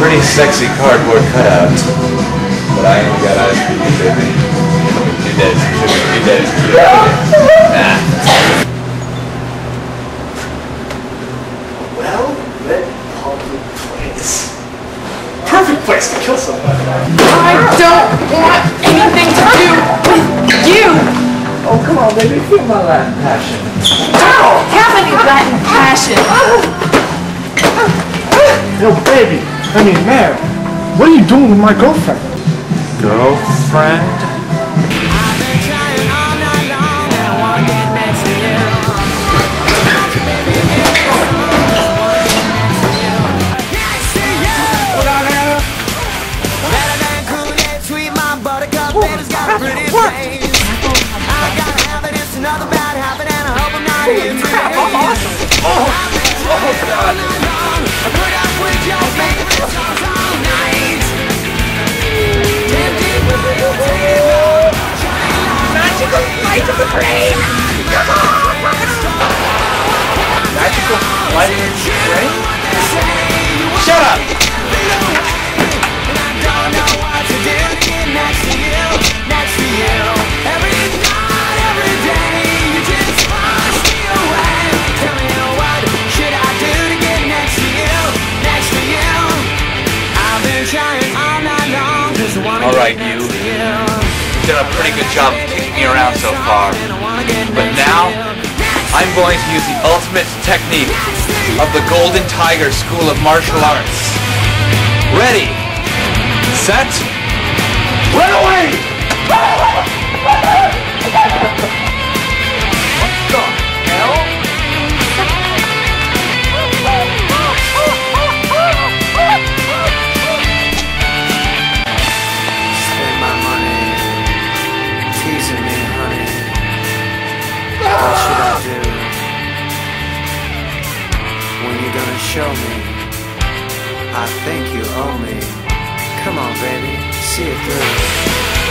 pretty sexy cardboard cutout, but I ain't got eyes for you, baby. Two days. Nah. Well, lit public place. Perfect place to kill somebody. I don't want anything to do with you. Oh, come on, baby. Feel my Latin passion. I don't have any Latin passion. Yo, baby. I mean, man. What are you doing with my girlfriend? Girlfriend? Magical flight of the brain! Come on! Magical flight of the brain? Shut up! Alright, you've done a pretty good job of kicking me around so far. But now, I'm going to use the ultimate technique of the Golden Tiger School of Martial Arts. Ready, set, run away! What the hell? What should I do when you're gonna show me? I think you owe me. Come on, baby, see it through.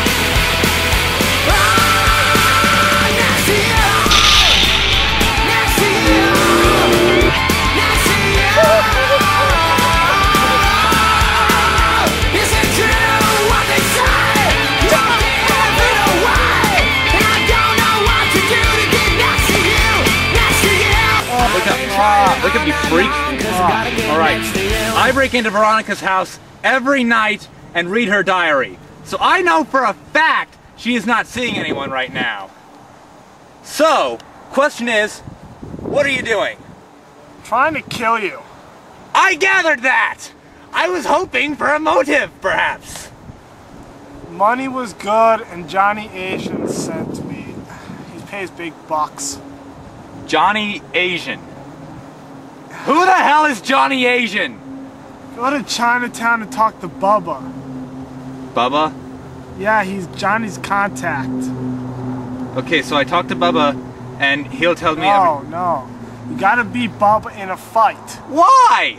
Look at me, freak. Alright, I break into Veronica's house every night and read her diary. So I know for a fact she is not seeing anyone right now. So, question is, what are you doing? Trying to kill you. I gathered that! I was hoping for a motive, perhaps. Money was good, and Johnny Asian sent me. He pays big bucks. Johnny Asian. Who the hell is Johnny Asian? Go to Chinatown to talk to Bubba. Bubba? Yeah, he's Johnny's contact. Okay, so I talked to Bubba, and he'll tell me No. You gotta beat Bubba in a fight. Why?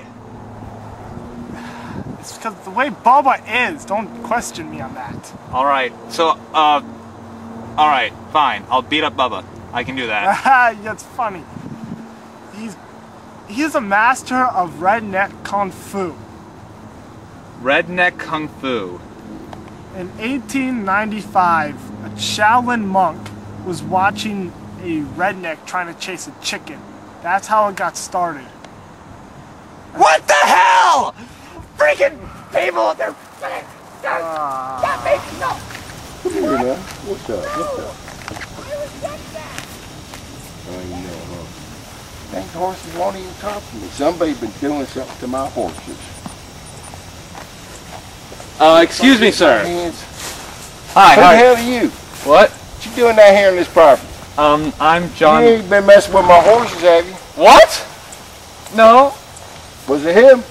It's because the way Bubba is. Don't question me on that. Alright, so, alright, fine. I'll beat up Bubba. I can do that. That's funny. He's a master of redneck kung fu. Redneck Kung Fu. In 1895, a Shaolin monk was watching a redneck trying to chase a chicken. That's how it got started. What the hell? Freaking people, they're... Stop making no! Come here, man. What's up? I know, huh? Dang horses won't even talk to me. Somebody's been doing something to my horses. Excuse me, sir. Hi, Who the hell are you? What? What you doing down here in this property? I'm John... You ain't been messing with my horses, have you? What? No. Was it him?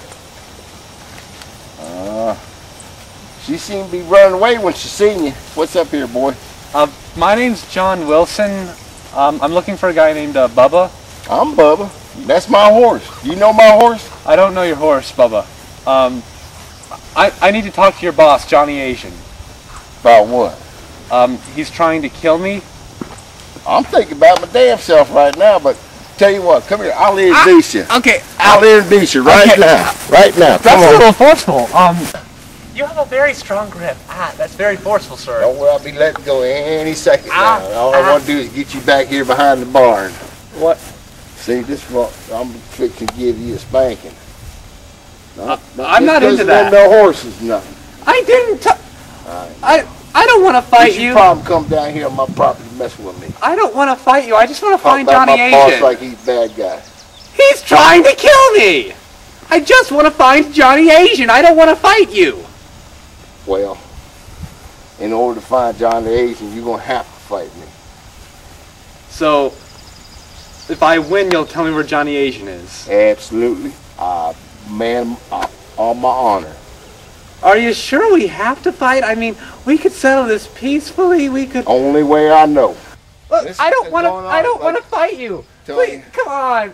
She seemed to be running away when she seen you. What's up here, boy? My name's John Wilson. I'm looking for a guy named Bubba. I'm Bubba. That's my horse. You know my horse? I don't know your horse, Bubba. I need to talk to your boss, Johnny Asian. About what? He's trying to kill me. I'm thinking about my damn self right now, but tell you what, come here. I'll introduce you. Okay. I'll introduce you right now. Right now. Come That's a on. little forceful. You have a very strong grip. That's very forceful, sir. Don't worry, I'll be letting go any second now. All I want to do is get you back here behind the barn. What? See, this is what I'm fixing to give you a spanking. I'm not into that. No horses, nothing. I didn't. I don't want to fight you. You problem come down here on my property messing with me. I don't want to fight you. I just want to find Talk about Johnny my Asian. boss like he's a bad guy. He's trying to kill me. I just want to find Johnny Asian. I don't want to fight you. Well, in order to find Johnny Asian, you're gonna have to fight me. So, if I win, you'll tell me where Johnny Asian is. Absolutely, man, on my honor. Are you sure we have to fight? I mean, we could settle this peacefully. We could. Only way I know. Look, This I don't is want to. going on I don't like- want to fight you. Tell Please, me. come on.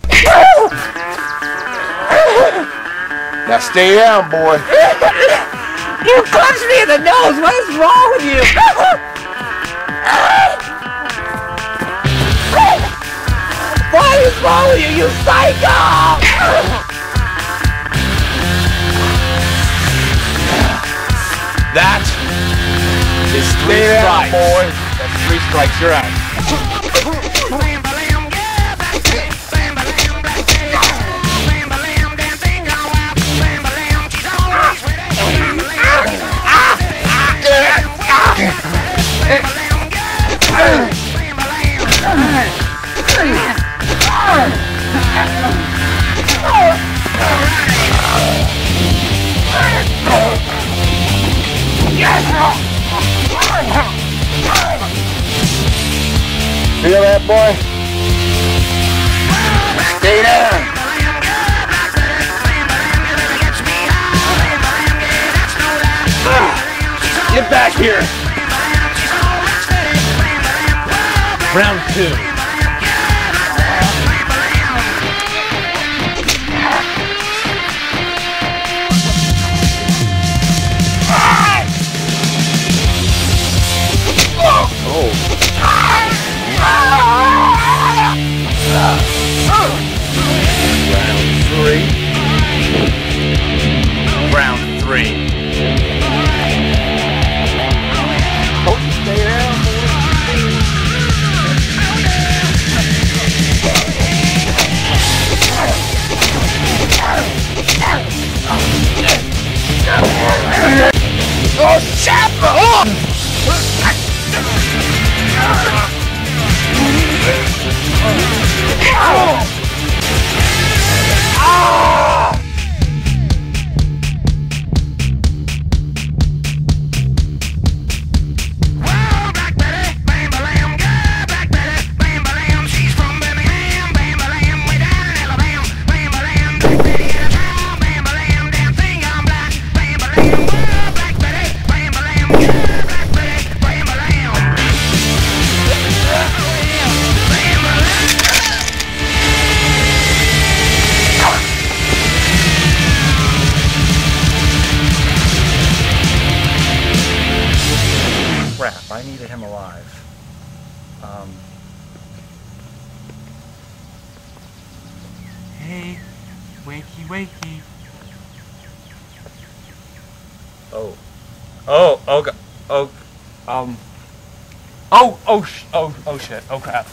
Now stay down, boy. You punched me in the nose. What is wrong with you? What is wrong with you, you psycho? That is three strikes. Boy. That's 3 strikes. You're out. Feel that, boy? Stay down. Get back here. Round 2. Round 3. Oh, shit! Crap, I needed him alive. Hey, wakey, wakey. Oh. Oh, oh, oh, oh shit, oh crap.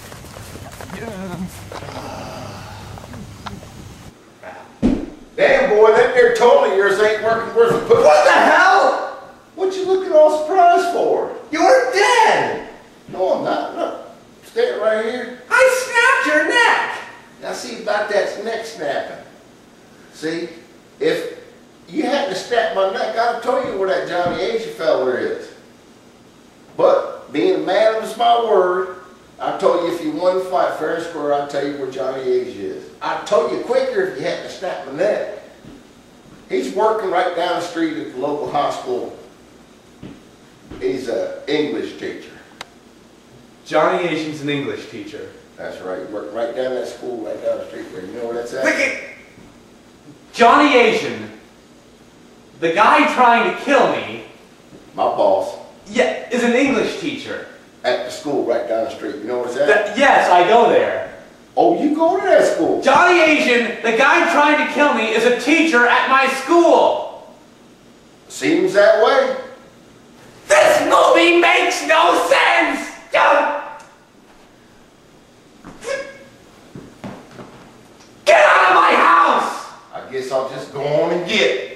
Damn, boy, that there toll of yours ain't working worth a put. What the hell? What you looking all surprised for? You're dead! No, I'm not. Look, stay right here. I snapped your neck! Now see about that neck snapping. See, if you hadn't snapped my neck, I'd have told you where that Johnny Asian feller is. But being a man of my word, I told you if you won the fight fair and square, I'd tell you where Johnny Asian is. I'd told you quicker if you hadn't snapped my neck. He's working right down the street at the local high school. He's an English teacher. Johnny Asian's an English teacher. That's right. He worked right down that school, right down the street there. You know where that's at? Wicked! Johnny Asian, the guy trying to kill me, My boss. yeah, is an English teacher. At the school right down the street. You know where it's at? Yes, I go there. Oh, you go to that school? Johnny Asian, the guy trying to kill me, is a teacher at my school. Seems that way. This movie makes no sense! Get out of my house! I guess I'll just go on and get it.